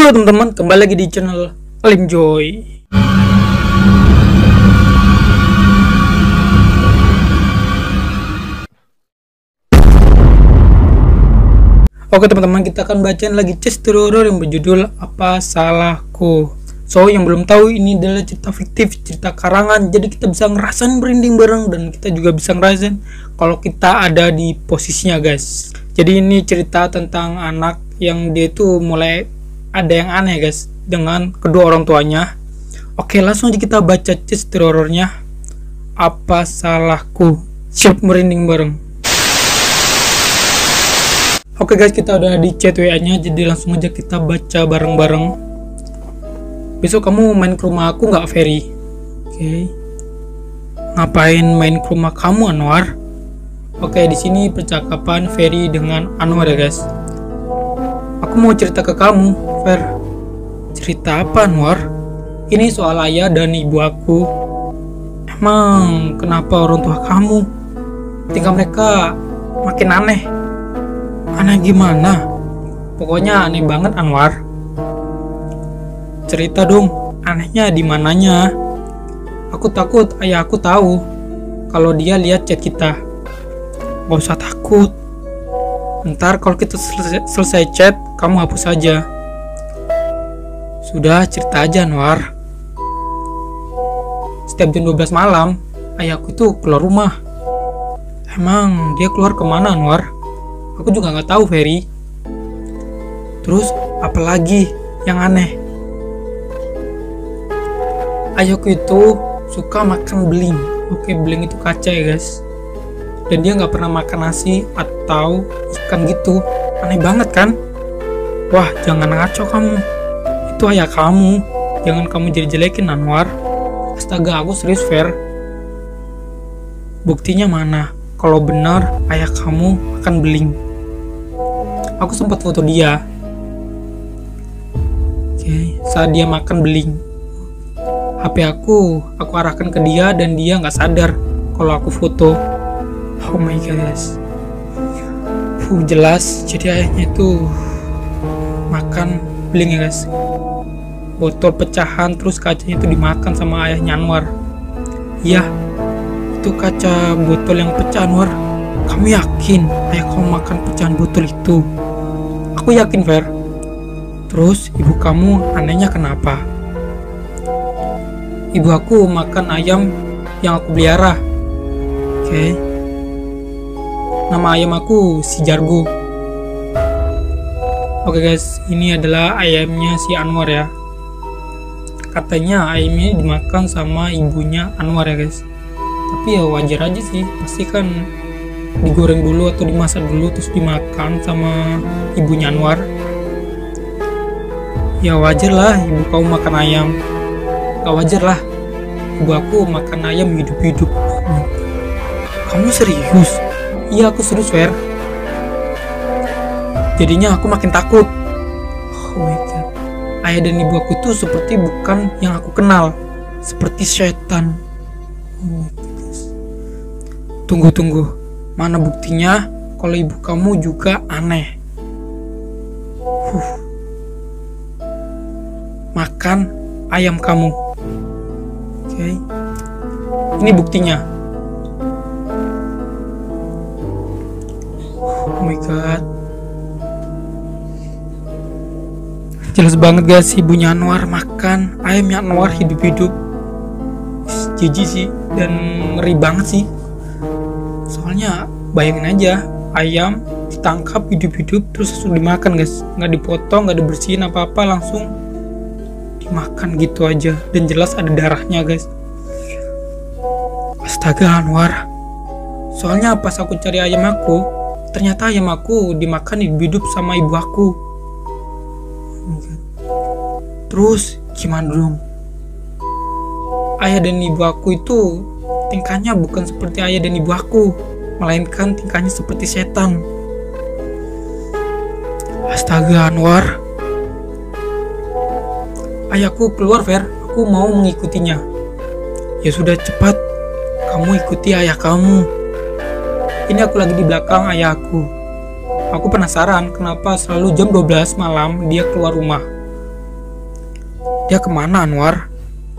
Halo teman-teman, kembali lagi di channel Joy. Oke teman-teman, kita akan bacain lagi cerita horor yang berjudul Apa Salahku. So, yang belum tahu, ini adalah cerita fiktif, cerita karangan. Jadi kita bisa ngerasain merinding bareng, dan kita juga bisa ngerasain kalau kita ada di posisinya, guys. Jadi ini cerita tentang anak yang dia itu mulai ada yang aneh, guys, dengan kedua orang tuanya. Oke, langsung aja kita baca cerita horornya. Apa salahku? Siap merinding bareng. Oke guys, kita udah di chat WA-nya, jadi langsung aja kita baca bareng-bareng. Besok kamu main ke rumah aku nggak, Ferry? Oke. Ngapain main ke rumah kamu, Anwar? Oke, di sini percakapan Ferry dengan Anwar ya guys. Aku mau cerita ke kamu, Fer. Cerita apa, Anwar? Ini soal ayah dan ibu aku. Emang kenapa orang tua kamu tingkah mereka makin aneh? Aneh gimana? Pokoknya aneh banget, Anwar. Cerita dong, anehnya di mananya? Aku takut ayah aku tahu kalau dia lihat chat kita. Gak usah takut. Ntar kalau kita selesai chat, kamu hapus saja. Sudah, cerita aja, Anwar. Setiap jam 12 malam, ayahku itu keluar rumah. Emang dia keluar kemana, Anwar? Aku juga nggak tahu, Ferry. Terus apalagi yang aneh? Ayahku itu suka makan beling. Oke, beling itu kaca ya guys. Dan dia nggak pernah makan nasi atau ikan gitu. Aneh banget kan? Wah, jangan ngaco kamu. Itu ayah kamu. Jangan kamu jelek-jelekin, Anwar. Astaga, aku serius, Fer. Buktinya mana? Kalau benar ayah kamu makan beling. Aku sempat foto dia. Oke, saat dia makan beling. HP aku arahkan ke dia dan dia nggak sadar kalau aku foto. Oh my god, guys. Jelas, jadi ayahnya itu makan beling ya guys. Botol pecahan terus kacanya itu dimakan sama ayahnya Anwar. Iya, itu kaca botol yang pecah, Anwar. Kamu yakin ayah kamu makan pecahan botol itu? Aku yakin, Fer. Terus ibu kamu anehnya kenapa? Ibu aku makan ayam yang aku pelihara. Oke. Nama ayam aku si Jargo. Oke guys, ini adalah ayamnya si Anwar ya. Katanya ayamnya dimakan sama ibunya Anwar ya guys. Tapi ya wajar aja sih, pasti kan digoreng dulu atau dimasak dulu terus dimakan sama ibunya Anwar. Ya wajar lah ibu kamu makan ayam. Gak wajar lah ibu aku makan ayam hidup-hidup. Kamu serius? Iya, aku serius, Fer. Jadinya aku makin takut. Oh my god. Ayah dan ibu aku tuh seperti bukan yang aku kenal. Seperti setan. Oh my god. Tunggu. Mana buktinya kalau ibu kamu juga aneh? Makan ayam kamu. Oke. Ini buktinya. Oh my god. Jelas banget guys, ibunya Anwar makan ayamnya Anwar hidup-hidup. Jijik sih dan ngeri banget sih. Soalnya bayangin aja, ayam ditangkap hidup-hidup terus langsung dimakan guys. Nggak dipotong, nggak dibersihin apa-apa, langsung dimakan gitu aja. Dan jelas ada darahnya guys. Astaga, Anwar. Soalnya pas aku cari ayam aku, ternyata ayam aku dimakan hidup-hidup sama ibu aku. Terus gimana dong? Ayah dan ibu aku itu tingkahnya bukan seperti ayah dan ibu aku, melainkan tingkahnya seperti setan. Astaga, Anwar. Ayahku keluar, Fer. Aku mau mengikutinya. Ya sudah, cepat. Kamu ikuti ayah kamu. Ini aku lagi di belakang ayahku. Aku penasaran kenapa selalu jam 12 malam dia keluar rumah. Dia kemana, Anwar?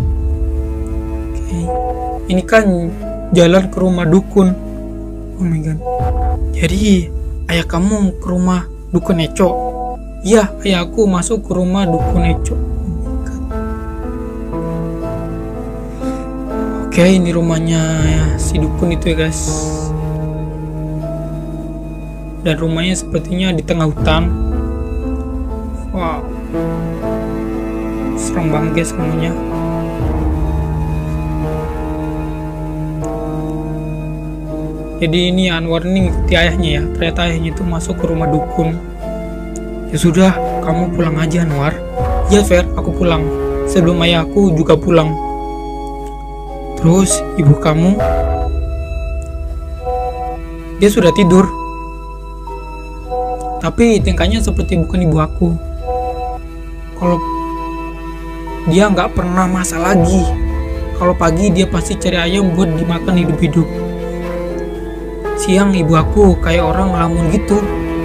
Oke. Ini kan jalan ke rumah dukun. Oh my god. Jadi ayah kamu ke rumah dukun Eco? Iya, ayahku masuk ke rumah dukun Eco. Oke, ini rumahnya si dukun itu ya guys. Dan rumahnya sepertinya di tengah hutan. Wow, serem banget guys rumahnya. Jadi ini Anwar ini ngikuti ayahnya ya. Ternyata ayahnya itu masuk ke rumah dukun. Ya sudah, kamu pulang aja Anwar. Ya Fer, aku pulang. Sebelum ayahku juga pulang. Terus ibu kamu, dia sudah tidur. Tapi tingkahnya seperti bukan ibu aku. Kalau dia nggak pernah masak lagi. Kalau pagi dia pasti cari ayam buat dimakan hidup-hidup. Siang ibu aku kayak orang ngelamun gitu.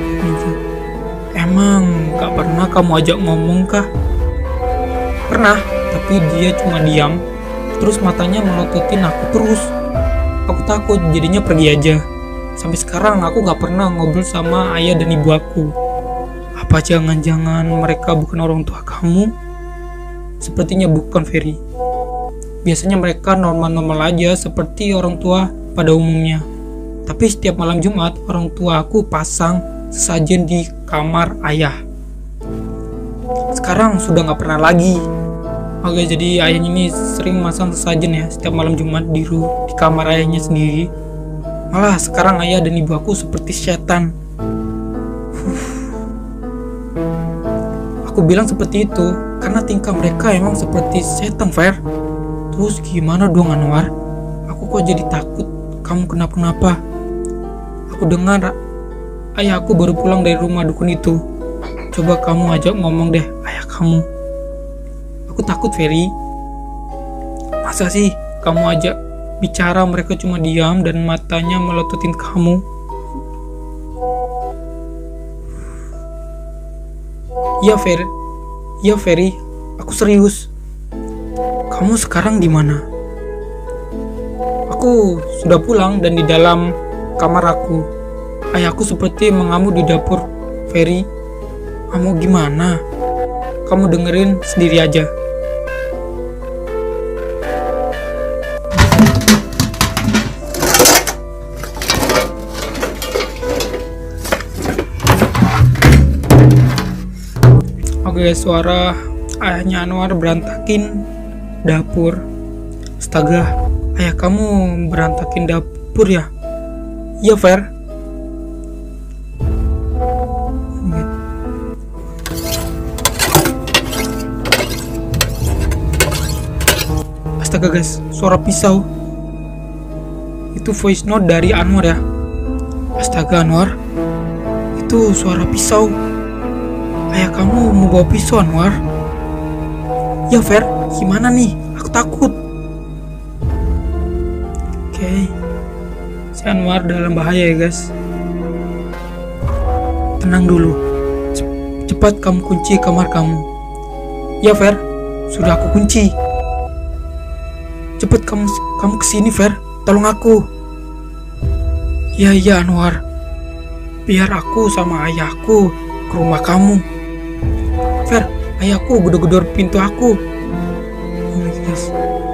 Emang nggak pernah kamu ajak ngomong kah? Pernah, tapi dia cuma diam. Terus matanya melototin aku terus. Aku takut, jadinya pergi aja. Sampai sekarang aku gak pernah ngobrol sama ayah dan ibu aku. Apa jangan-jangan mereka bukan orang tua kamu? Sepertinya bukan, Ferry. Biasanya mereka normal-normal aja seperti orang tua pada umumnya. Tapi setiap malam Jumat, orang tua aku pasang sesajen di kamar ayah. Sekarang sudah gak pernah lagi. Oke, jadi ayahnya ini sering masang sesajen ya setiap malam Jumat di kamar ayahnya sendiri. Malah sekarang ayah dan ibu aku seperti setan. Aku bilang seperti itu karena tingkah mereka emang seperti setan, Fer. Terus gimana dong Anwar? Aku kok jadi takut kamu kenapa-kenapa. Aku dengar ayah aku baru pulang dari rumah dukun itu. Coba kamu ajak ngomong deh ayah kamu. Aku takut, Ferry. Masa sih kamu ajak bicara mereka cuma diam dan matanya melototin kamu? Iya, Ferry. Aku serius. Kamu sekarang di mana? Aku sudah pulang dan di dalam kamar aku. Ayahku seperti mengamuk di dapur, Ferry. Kamu gimana? Kamu dengerin sendiri aja. Oke, suara ayahnya Anwar berantakin dapur. Astaga, ayah kamu berantakin dapur ya? Iya, Fer. Astaga guys, suara pisau. Itu voice note dari Anwar ya. Astaga Anwar, itu suara pisau. Ayah kamu mau bawa pisau Anwar? Ya Fer, gimana nih? Aku takut. Oke, si Anwar dalam bahaya ya guys. Tenang dulu. Cepat kamu kunci kamar kamu. Ya Fer, sudah aku kunci. Cepet kamu kesini Fer, tolong aku. Iya Anwar, biar aku sama ayahku ke rumah kamu. Fer, ayahku gedor-gedor pintu aku. Oh my goodness.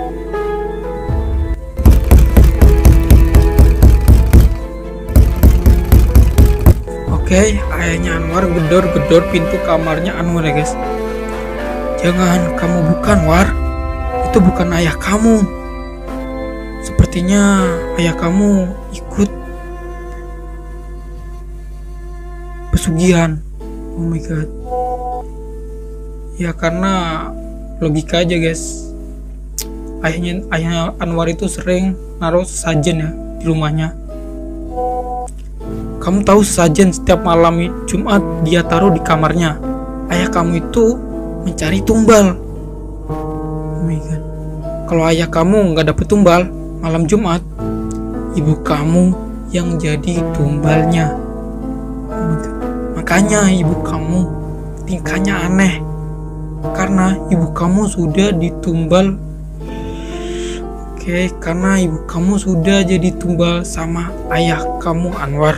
Oke, ayahnya Anwar gedor-gedor pintu kamarnya Anwar ya guys. Jangan, kamu bukan War. Itu bukan ayah kamu. Sepertinya ayah kamu ikut pesugihan. Oh my god. Ya karena logika aja guys. Ayah Anwar itu sering naruh sesajen ya di rumahnya. Kamu tahu sesajen setiap malam Jumat dia taruh di kamarnya. Ayah kamu itu mencari tumbal. Oh my god. Kalau ayah kamu nggak dapet tumbal malam Jumat, ibu kamu yang jadi tumbalnya. Oh my god. Makanya ibu kamu tingkahnya aneh. Karena karena ibu kamu sudah ditumbal. Oke, karena ibu kamu sudah jadi tumbal sama ayah kamu Anwar.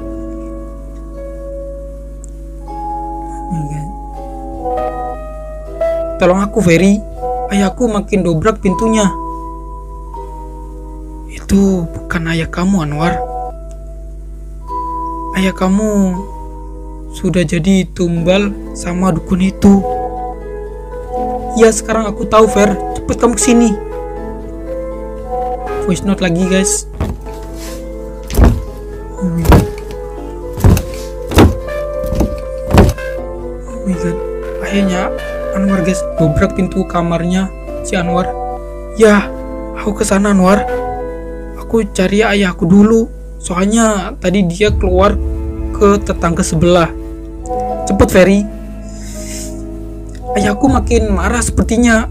Tolong aku Ferry, ayahku makin dobrak pintunya. Itu bukan ayah kamu Anwar. Ayah kamu sudah jadi tumbal sama dukun itu. Ya sekarang aku tahu Fer, cepet kamu kesini. Voice note lagi guys. Oh my god. Oh my god. Akhirnya Anwar guys dobrak pintu kamarnya si Anwar. Ya, aku kesana Anwar. Aku cari ayahku dulu. Soalnya tadi dia keluar ke tetangga sebelah. Cepet Ferry. Ayahku makin marah sepertinya.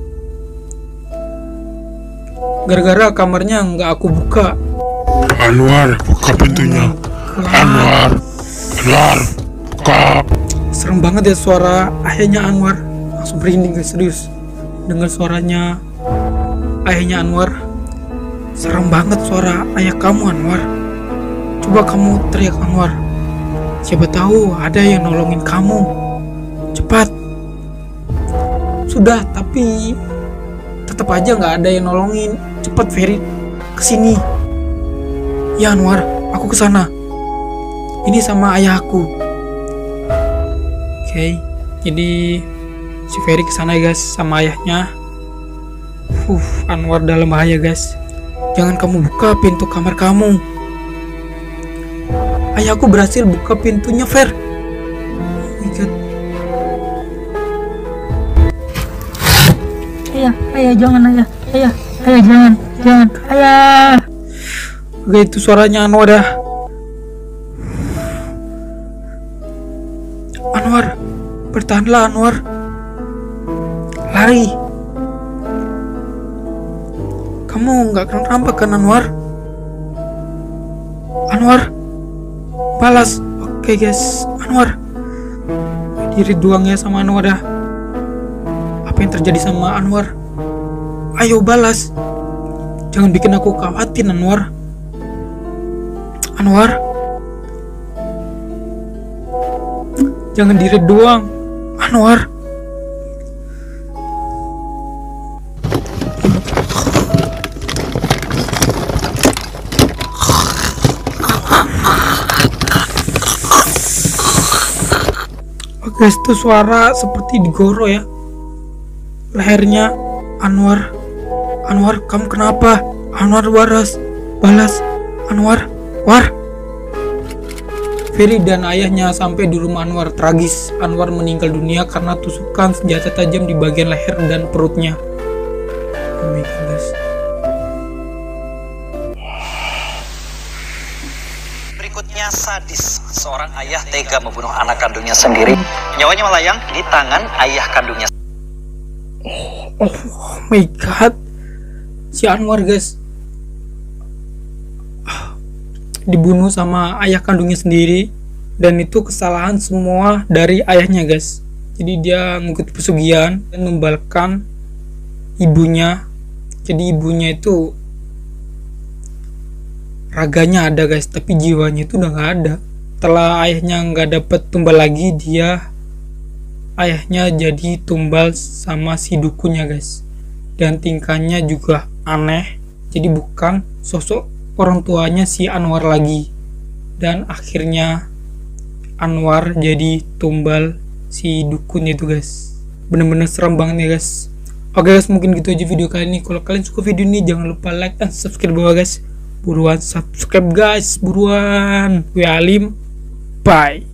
Gara-gara kamarnya nggak aku buka. Anwar, buka pintunya. Anwar, buka. Serem banget ya suara ayahnya Anwar. Langsung merinding guys, serius. Dengar suaranya ayahnya Anwar. Serem banget suara ayah kamu Anwar. Coba kamu teriak Anwar. Siapa tahu ada yang nolongin kamu. Cepat. Sudah, tapi tetap aja nggak ada yang nolongin. Cepat Ferry, kesini. Ya Anwar, aku kesana. Ini sama ayahku. Oke, jadi si Ferry kesana ya guys sama ayahnya. Anwar dalam bahaya guys. Jangan kamu buka pintu kamar kamu. Ayahku berhasil buka pintunya Fer. Oh my god. Ayah jangan ayah jangan ayah. Oke, itu suaranya Anwar dah. Anwar, bertahanlah Anwar. Lari. Kamu nggak kenapa kan Anwar? Anwar, balas. Oke guys, Anwar. Diri doang ya sama Anwar dah. Apa yang terjadi sama Anwar? Ayo balas. Jangan bikin aku khawatir Anwar. Anwar, jangan diri doang Anwar. Guys, itu suara seperti digoro ya lehernya Anwar. Anwar, kamu kenapa? Anwar balas. Anwar, Ferry dan ayahnya sampai di rumah Anwar. Tragis, Anwar meninggal dunia karena tusukan senjata tajam di bagian leher dan perutnya. Oh my god guys. Berikutnya sadis, seorang ayah tega membunuh anak kandungnya sendiri. Nyawanya melayang di tangan ayah kandungnya. Oh my god, si Anwar guys dibunuh sama ayah kandungnya sendiri, dan itu kesalahan semua dari ayahnya guys. Jadi dia mengikuti pesugihan dan membalkan ibunya. Jadi ibunya itu raganya ada guys, tapi jiwanya itu udah nggak ada. Setelah ayahnya nggak dapet tumbal lagi, ayahnya jadi tumbal sama si dukunnya guys. Dan tingkahnya juga aneh, jadi bukan sosok orang tuanya si Anwar lagi. Dan akhirnya Anwar jadi tumbal si dukun itu guys. Bener-bener serem banget ya guys. Oke guys, mungkin gitu aja video kali ini. Kalau kalian suka video ini, jangan lupa like dan subscribe bawah guys. Buruan subscribe guys, buruan. Gue Alim, bye.